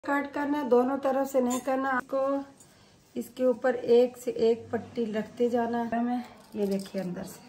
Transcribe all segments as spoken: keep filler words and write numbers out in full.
काट करना है, दोनों तरफ से नहीं करना आपको। इसके ऊपर एक से एक पट्टी रखते जाना है हमें। ये देखिए अंदर से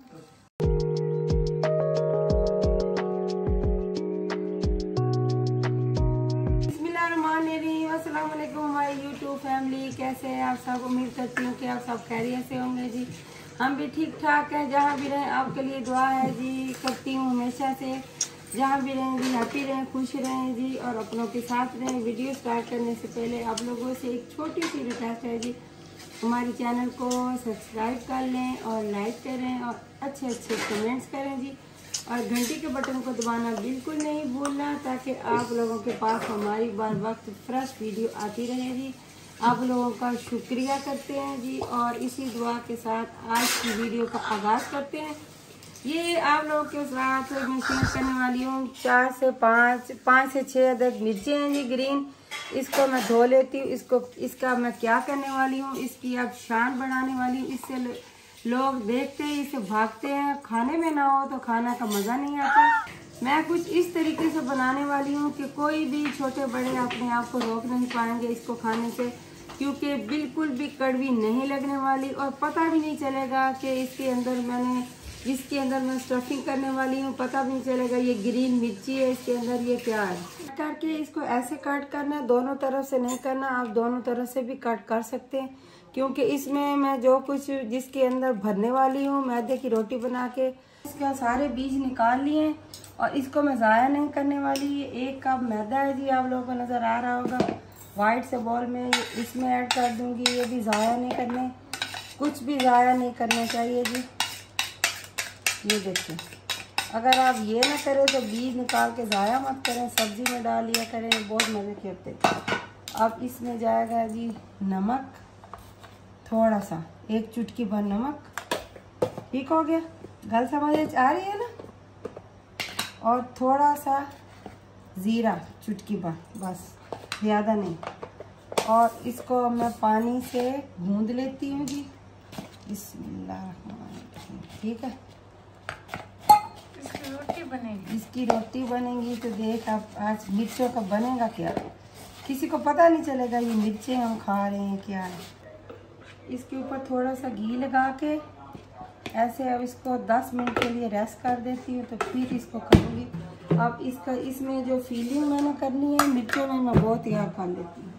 अस्सलाम वालेकुम हमारी यूट्यूब फैमिली, कैसे हैं आप सब। उम्मीद करती हूँ कि आप सब खैरियत से होंगे जी। हम भी ठीक ठाक हैं, जहाँ भी रहें आपके लिए दुआ है जी। करती हूँ हमेशा से, जहाँ भी रहें जी हैप्पी रहें, खुश रहें जी और अपनों के साथ रहें। वीडियो स्टार्ट करने से पहले आप लोगों से एक छोटी सी रिक्वेस्ट है जी, हमारे चैनल को सब्सक्राइब कर लें और लाइक करें और अच्छे अच्छे कमेंट्स करें जी। और घंटी के बटन को दबाना बिल्कुल नहीं भूलना, ताकि आप लोगों के पास हमारी बार वक्त फ्रेश वीडियो आती रहे जी। आप लोगों का शुक्रिया करते हैं जी। और इसी दुआ के साथ आज की वीडियो का आगाज़ करते हैं। ये आप लोगों के साथ मैं शेयर करने वाली हूँ चार से पाँच पाँच से छः अदद मिर्चें हैं जी ग्रीन। इसको मैं धो लेती हूँ। इसको इसका मैं क्या करने वाली हूँ, इसकी अब शान बढ़ाने वाली हूँ। इससे लोग देखते हैं, इसे भागते हैं। खाने में ना हो तो खाना का मज़ा नहीं आता। मैं कुछ इस तरीके से बनाने वाली हूँ कि कोई भी छोटे बड़े अपने आप को रोक नहीं पाएंगे इसको खाने से, क्योंकि बिल्कुल भी कड़वी नहीं लगने वाली और पता भी नहीं चलेगा कि इसके अंदर मैंने जिसके अंदर मैं स्टफिंग करने वाली हूँ, पता भी नहीं चलेगा ये ग्रीन मिर्ची है, इसके अंदर ये क्या है। कट करके इसको ऐसे कट करना है, दोनों तरफ से नहीं करना। आप दोनों तरफ से भी कट कर सकते हैं, क्योंकि इसमें मैं जो कुछ जिसके अंदर भरने वाली हूँ मैदे की रोटी बना के इसका सारे बीज निकाल लिए और इसको मैं ज़ाया नहीं करने वाली। ये एक कप मैदा है जी, आप लोगों को नज़र आ रहा होगा वाइट से बॉल में, इसमें ऐड कर दूँगी। ये भी ज़ाया नहीं करने, कुछ भी ज़ाया नहीं करना चाहिए जी। ये देखिए, अगर आप ये ना करें तो बीज निकाल के ज़ाया मत करें, सब्जी में डाल लिया करें, बहुत मज़े के होते हैं। अब इसमें जाएगा जी नमक, थोड़ा सा एक चुटकी भर नमक। ठीक हो गया, गल समझ आ रही है ना। और थोड़ा सा ज़ीरा चुटकी भर, बस ज़्यादा नहीं। और इसको मैं पानी से गूंद लेती हूँ जी। बिस्मिल्लाह। ठीक है, इसकी रोटी बनेगी इसकी रोटी बनेगी तो देख आप आज मिर्चों का बनेगा क्या, किसी को पता नहीं चलेगा ये मिर्चें हम खा रहे हैं क्या है। इसके ऊपर थोड़ा सा घी लगा के ऐसे अब इसको दस मिनट के लिए रेस्ट कर देती हूँ, तो फिर इसको करूँगी। अब इसका इसमें जो फीलिंग मैंने करनी है मिर्चों में, मैं वो तैयार कर लेती हूँ।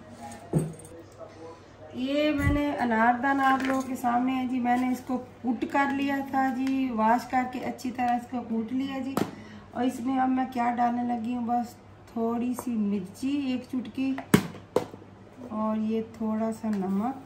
ये मैंने अनारदाना आप लोगों के सामने है जी, मैंने इसको कूट कर लिया था जी, वॉश करके अच्छी तरह इसको कूट लिया जी। और इसमें अब मैं क्या डालने लगी हूँ, बस थोड़ी सी मिर्ची एक चुटकी और ये थोड़ा सा नमक।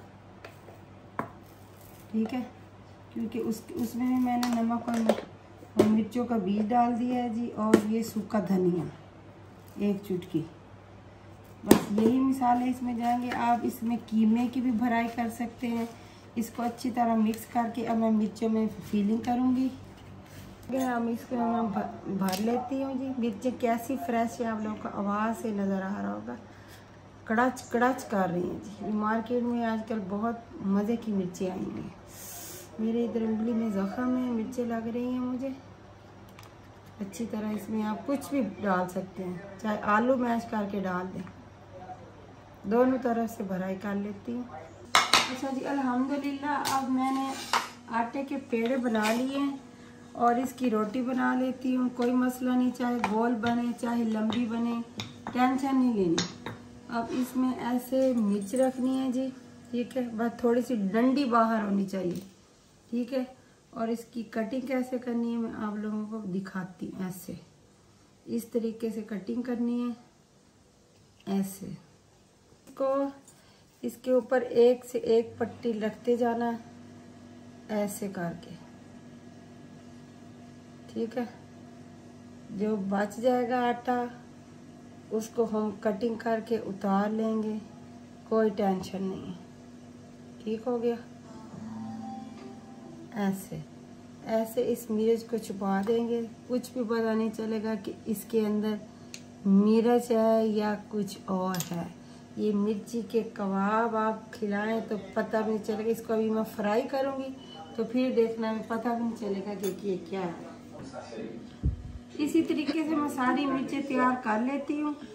ठीक है, क्योंकि उस उसमें भी मैंने नमक और मिर्चों का बीज डाल दिया है जी। और ये सूखा धनिया एक चुटकी, बस यही मिसाले इसमें जाएंगे। आप इसमें कीमे की भी भराई कर सकते हैं। इसको अच्छी तरह मिक्स करके अब मैं मिर्चों में फीलिंग करूँगी। हम इसको मैं भर लेती हूँ जी। मिर्चें कैसी फ्रेश है, आप लोगों को आवाज़ से नज़र आ रहा होगा, कड़च कड़च कर रही हैं जी। मार्केट में आजकल बहुत मज़े की मिर्चें आई हैं। मेरे इधर उंगली में ज़ख्म है, मिर्चें लग रही हैं मुझे अच्छी तरह। इसमें आप कुछ भी डाल सकते हैं, चाहे आलू मैश करके डाल दें। दोनों तरफ से भराई कर लेती हूँ। अच्छा जी, अल्हम्दुलिल्लाह अब मैंने आटे के पेड़े बना लिए हैं और इसकी रोटी बना लेती हूँ। कोई मसला नहीं, चाहे गोल बने चाहे लंबी बने, टेंशन नहीं लेनी। अब इसमें ऐसे मिर्च रखनी है जी। ठीक है, बस थोड़ी सी डंडी बाहर होनी चाहिए। ठीक है, और इसकी कटिंग कैसे करनी है मैं आप लोगों को दिखाती हूँ। ऐसे इस तरीके से कटिंग करनी है, ऐसे इसको इसके ऊपर एक से एक पट्टी रखते जाना ऐसे करके। ठीक है, जो बच जाएगा आटा उसको हम कटिंग करके उतार लेंगे, कोई टेंशन नहीं। ठीक हो गया, ऐसे ऐसे इस मिर्च को छुपा देंगे, कुछ भी पता नहीं चलेगा कि इसके अंदर मिर्च है या कुछ और है। ये मिर्ची के कबाब आप खिलाएं तो पता भी नहीं चलेगा। इसको अभी मैं फ्राई करूँगी तो फिर देखना में पता भी नहीं चलेगा कि ये क्या है। इसी तरीके से मैं सारी मिर्चें तैयार कर लेती हूँ।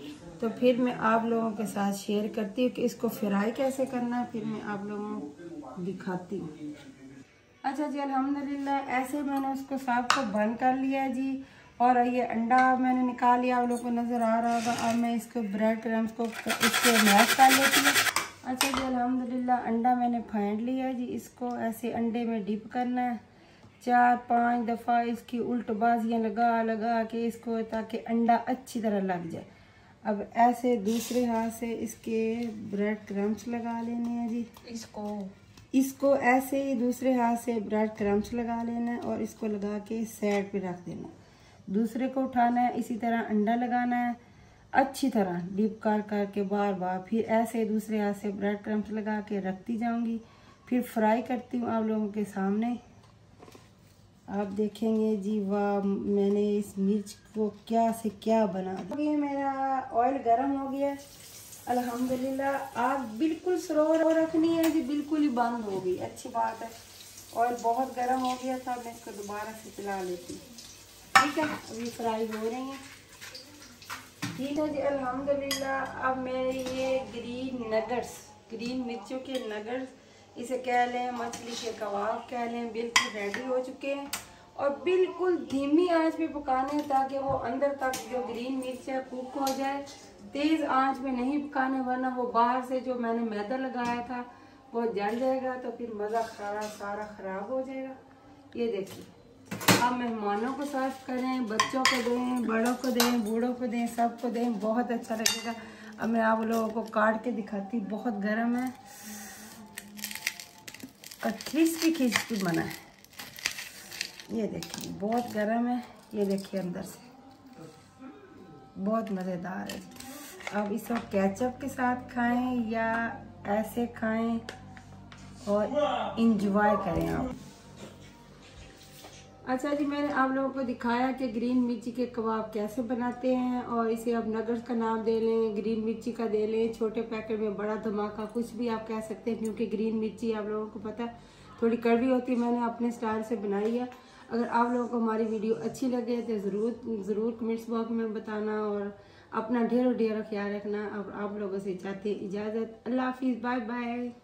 तो फिर मैं आप लोगों के साथ शेयर करती हूँ कि इसको फ्राई कैसे करना है, फिर मैं आप लोगों को दिखाती हूँ। अच्छा जी, अल्हम्दुलिल्लाह ऐसे मैंने उसको साफ को बंद कर लिया जी। और ये अंडा मैंने निकाल लिया, आप लोगों को नज़र आ रहा होगा। अब मैं इसको ब्रेड क्रम्स को इसको मैश कर लेती हूँ। अच्छा जी, अल्हम्दुलिल्लाह अंडा मैंने फाड़ लिया जी। इसको ऐसे अंडे में डिप करना है चार पांच दफ़ा, इसकी उल्टबाजियाँ लगा लगा के इसको, ताकि अंडा अच्छी तरह लग जाए। अब ऐसे दूसरे हाथ से इसके ब्रेड क्रम्स लगा लेने हैं जी। इसको इसको ऐसे ही दूसरे हाथ से ब्रेड क्रम्स लगा लेना है और इसको लगा के साइड पे रख देना। दूसरे को उठाना है, इसी तरह अंडा लगाना है अच्छी तरह डीप कर कर के बार बार। फिर ऐसे दूसरे हाथ से ब्रेड क्रम्स लगा के रखती जाऊंगी। फिर फ्राई करती हूँ आप लोगों के सामने। आप देखेंगे जी, वाह मैंने इस मिर्च को क्या से क्या बना दिया। मेरा ऑयल गर्म हो गया अल्हम्दुलिल्लाह। आग बिल्कुल स्लो रखनी है जी, बिल्कुल ही बंद हो गई, अच्छी बात है। ऑयल बहुत गर्म हो गया था, मैं इसको दोबारा से चला लेती हूँ। ठीक है, अभी फ्राई हो रही है। ठीक है जी, अल्हम्दुलिल्लाह। अब मेरे ये ग्रीन नगर्स, ग्रीन मिर्चों के नगर्स इसे कह लें, मछली के कबाब कह लें, बिल्कुल रेडी हो चुके हैं। और बिल्कुल धीमी आंच पे पकाने हैं ताकि वो अंदर तक जो ग्रीन मिर्च है कुक हो जाए। तेज आंच पे नहीं पकाने, वरना वो बाहर से जो मैंने मैदा लगाया था वो जल जाएगा, तो फिर मज़ा खाना सारा ख़राब हो जाएगा। ये देखिए, आप मेहमानों को सर्व करें, बच्चों को दें, बड़ों को दें, बूढ़ों को दें, सबको दें, बहुत अच्छा लगेगा। अब मैं आप लोगों को काट के दिखाती हूँ। बहुत गर्म है और क्रिस्पी क्रिस्पी बना है। ये देखिए बहुत गर्म है, ये देखिए अंदर से बहुत मज़ेदार है। अब इसको केचप के साथ खाएं या ऐसे खाएं और इंजॉय करें आप। अच्छा जी, मैंने आप लोगों को दिखाया कि ग्रीन मिर्ची के कबाब कैसे बनाते हैं। और इसे आप नगर्स का नाम दे लें, ग्रीन मिर्ची का दे लें, छोटे पैकेट में बड़ा धमाका, कुछ भी आप कह सकते हैं, क्योंकि ग्रीन मिर्ची आप लोगों को पता है थोड़ी कड़वी होती है। मैंने अपने स्टाइल से बनाई है। अगर आप लोगों को हमारी वीडियो अच्छी लगे तो ज़रूर ज़रूर कमेंट्स बॉक्स में बताना और अपना ढेरों ढेरों ख्याल रखना। अब आप लोगों से चाहते हैं इजाज़त। अल्लाह हाफिज़, बाय बाय।